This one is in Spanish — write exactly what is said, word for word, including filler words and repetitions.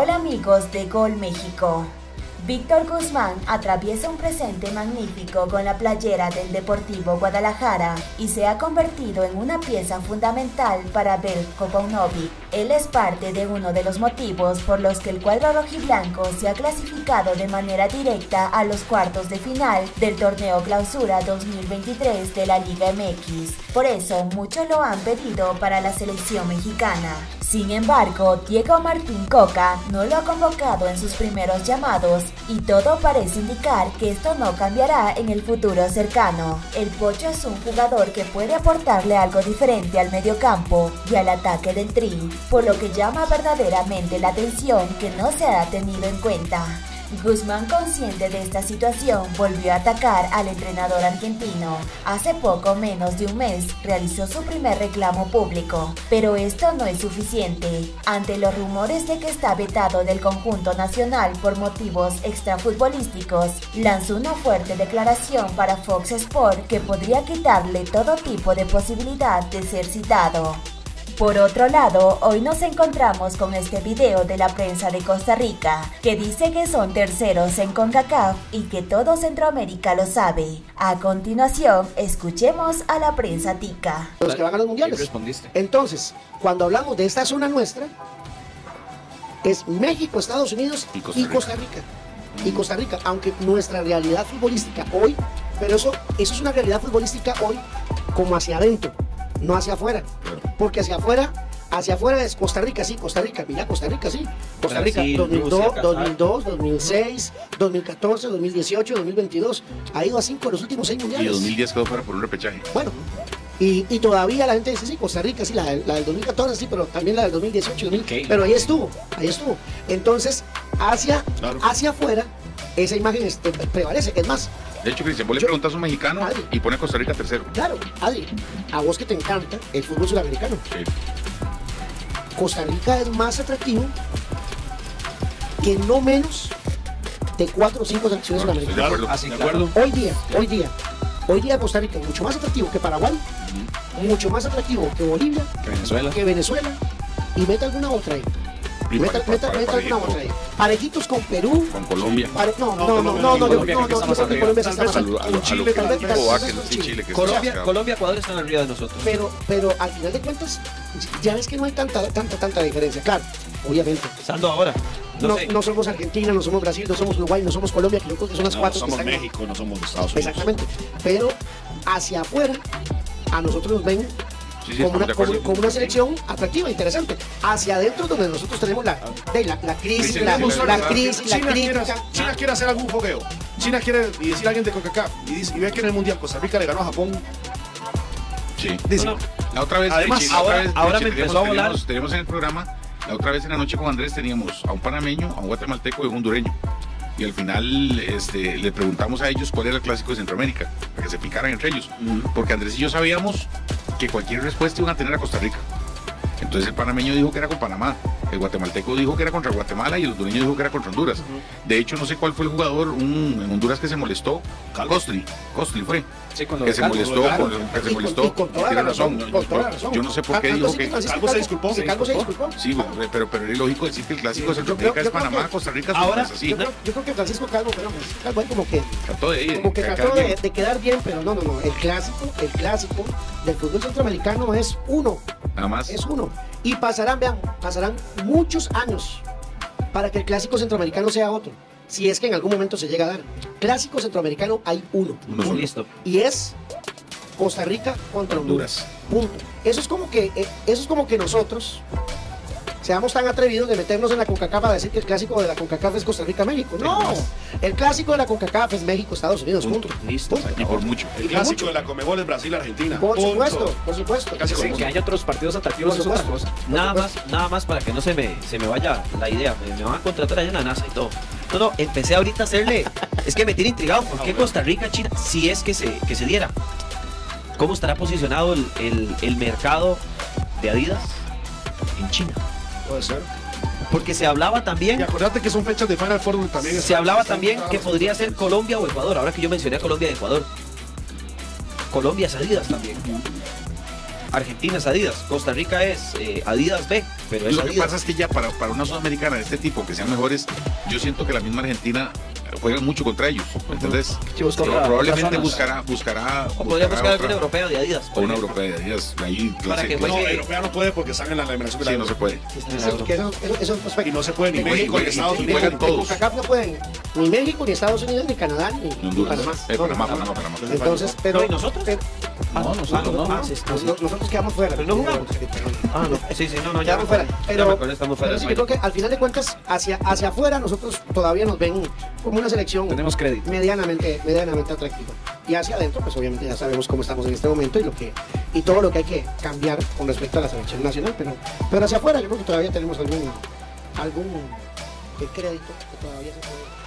Hola amigos de Gol México. Víctor Guzmán atraviesa un presente magnífico con la playera del Deportivo Guadalajara y se ha convertido en una pieza fundamental para Veljko Paunovic. Él es parte de uno de los motivos por los que el cuadro rojiblanco se ha clasificado de manera directa a los cuartos de final del torneo Clausura dos mil veintitrés de la Liga M X. Por eso muchos lo han pedido para la selección mexicana. Sin embargo, Diego Martín Coca no lo ha convocado en sus primeros llamados y todo parece indicar que esto no cambiará en el futuro cercano. El Pocho es un jugador que puede aportarle algo diferente al mediocampo y al ataque del Tri, por lo que llama verdaderamente la atención que no se ha tenido en cuenta. Guzmán, consciente de esta situación, volvió a atacar al entrenador argentino. Hace poco menos de un mes realizó su primer reclamo público, pero esto no es suficiente. Ante los rumores de que está vetado del conjunto nacional por motivos extrafutbolísticos, lanzó una fuerte declaración para Fox Sport que podría quitarle todo tipo de posibilidad de ser citado. Por otro lado, hoy nos encontramos con este video de la prensa de Costa Rica, que dice que son terceros en CONCACAF y que todo Centroamérica lo sabe. A continuación, escuchemos a la prensa tica. Los que van a los mundiales. Respondiste. Entonces, cuando hablamos de esta zona nuestra, es México, Estados Unidos y Costa Rica. Y Costa Rica, y Costa Rica aunque nuestra realidad futbolística hoy, pero eso, eso es una realidad futbolística hoy como hacia adentro, no hacia afuera, porque hacia afuera, hacia afuera es Costa Rica, sí, Costa Rica, mira, Costa Rica, sí, Costa Rica, Brasil, dos mil dos, Rusia, dos mil dos, dos mil seis, dos mil catorce, dos mil dieciocho, dos mil veintidós, ha ido a cinco los últimos seis mundiales. Y dos mil diez quedó fuera por un repechaje. Bueno, y, y todavía la gente dice, sí, Costa Rica, sí, la, la del dos mil catorce, sí, pero también la del dos mil dieciocho, dos mil, Okay. pero ahí estuvo, ahí estuvo. Entonces, hacia, Claro. hacia afuera, esa imagen este, prevalece, es más. De hecho, Cristian, vos le Yo- preguntas a un mexicano Adri. y pone a Costa Rica tercero. Claro, Adri, a vos que te encanta el fútbol sudamericano, Sí. Costa Rica es más atractivo que no menos de cuatro o cinco selecciones Bueno, estoy de sudamericanas. acuerdo. Así, de claro. acuerdo. Hoy día, hoy día, hoy día Costa Rica es mucho más atractivo que Paraguay, mucho más atractivo que Bolivia, Que Venezuela. que Venezuela, y meta alguna otra ahí. Y Meta, para- meta, para- meta alguna parejito otra ahí. Parejitos con Perú. Con Colombia. Pare- no, no, no, Colombia, no, no, no, Colombia, no, que no, está yo más creo que arriba. Colombia sí Tal está vez más A al- lo, arriba. a lo, a lo Chile, que tal vez, dijo tal vez, Aken, tal vez sí, Chile. Chile, que Colombia, está- Colombia, Ecuador están arriba de nosotros. Pero, pero al final de cuentas, ya ves que no hay tanta, tanta, tanta diferencia. Claro, obviamente. Pasando ahora. No, No, sé. no somos Argentina, no somos Brasil, no somos Uruguay, no somos Colombia, que yo creo que son las No, cuatro somos que están. México, no somos Estados Unidos. Exactamente. Pero hacia afuera, a nosotros nos ven Sí, sí, como, estamos una, de como, acuerdo. como una selección atractiva, interesante. Hacia adentro, donde nosotros tenemos la, de la, la crisis, Sí, la, sí, sí, la sí, sí. crisis, la China quiere, crítica. hacer- China quiere hacer algún fogueo. China quiere y decir a alguien de CONCACAF y, dice- y ve que en el Mundial Costa Rica le ganó a Japón. Sí. Dice, No, no. La otra vez, Además, Richie, la ahora- otra vez, ahora Richie, me empezó a teníamos- volar. teníamos- teníamos en el programa, la otra vez en la noche con Andrés teníamos a un panameño, a un guatemalteco y a un hondureño. Y al final este, le preguntamos a ellos cuál era el clásico de Centroamérica, para que se picaran entre ellos. Porque Andrés y yo sabíamos que cualquier respuesta iban a tener a Costa Rica. Entonces el panameño dijo que era con Panamá, el guatemalteco dijo que era contra Guatemala y el hondureño dijo que era contra Honduras. De hecho, no sé cuál fue el jugador un, en Honduras que se molestó. Calvo. Costri, Costri fue. Sí, con lo Que de se Calvo. molestó, Calvo. con- que se Y con- molestó. y con toda tiene la razón, razón. con toda la razón. Yo no sé por qué Algo dijo así que. Francisco Calvo se disculpó. Sí, Calvo se disculpó. Sí, pero, pero es lógico decir que el clásico de Sí, yo Centroamérica creo- es yo creo Panamá, que- Costa Rica, ahora- es así. Yo creo, yo creo que Francisco Calvo, pero Francisco Calvo ahí como que, Trató de, como que de trató caer de, bien. de quedar bien, pero no, no, no. El clásico, el clásico del fútbol centroamericano es uno, Nada más. es uno. Y pasarán, vean, pasarán muchos años para que el clásico centroamericano sea otro. Si es que en algún momento se llega a dar. Clásico centroamericano hay uno. Uno solo. Listo. Y es Costa Rica contra Honduras. Punto. Eso es como que, eh, eso es como que nosotros seamos tan atrevidos de meternos en la CONCACAF a decir que el clásico de la CONCACAF es Costa Rica-México. No, el clásico de la CONCACAF es México-Estados Unidos. Punto. Listo. Y por mucho. el clásico de la Comebol es Brasil-Argentina. Por Punto. supuesto, por supuesto. Casi Sí, que haya otros partidos atractivos Por es otra supuesto. cosa. Por Nada más, supuesto. nada más para que no se me, se me vaya la idea. Me, me van a contratar allá en la NASA y todo. No, no, empecé ahorita a hacerle. Es que me tiene intrigado. ¿Por qué Costa Rica, China? Si es que se, que se diera. ¿Cómo estará posicionado el, el, el mercado de Adidas en China? Puede ser. Porque se hablaba Y también. acordate que son fechas de Final Four también. Se están- hablaba están- también que podría ser Colombia o Ecuador. Ahora que yo mencioné a Colombia y Ecuador. Colombia es Adidas también. Argentina es Adidas. Costa Rica es eh, Adidas B. Pero es Lo que Adidas. pasa es que ya para, para una sudamericana de este tipo, que sean mejores, yo siento que la misma Argentina juega mucho contra ellos, ¿me entendés? Sí, busca Pero otra- probablemente otras buscará, buscará, O podría buscar otra- alguna europea de Adidas. o una europea de Adidas, ahí Para clase- que No, juegue- la europea no puede porque están en la eliminación de la sí, no se puede. Sí, está en el Sí, euro. que eso, eso, eso es prospecto. Y no se puede ni Y México juegan- ni Estados y Unidos. juegan todos. CONCACAF no pueden ni México, ni Estados Unidos, ni Canadá, ni, Ni ni Honduras. Panamá. Eh, No, no, Panamá, no. Panamá, Panamá. Entonces, pero... No, ¿y nosotros? pero- No, nosotros no. Ah, sí, sí, sí. nos- nosotros quedamos fuera. Pero no jugamos. Ah, no. Sí, sí, no, no, ya Quedamos me fuera. acuerdo. Pero, Ya me acuerdo, estamos fuera. pero sí, yo creo que al final de cuentas, hacia, hacia afuera, nosotros todavía nos ven como una selección Tenemos crédito. medianamente, medianamente atractiva. Y hacia adentro, pues obviamente ya sabemos cómo estamos en este momento y lo que y todo lo que hay que cambiar con respecto a la selección nacional. Pero, pero hacia afuera, yo creo que todavía tenemos algún, algún eh, crédito que todavía se puede.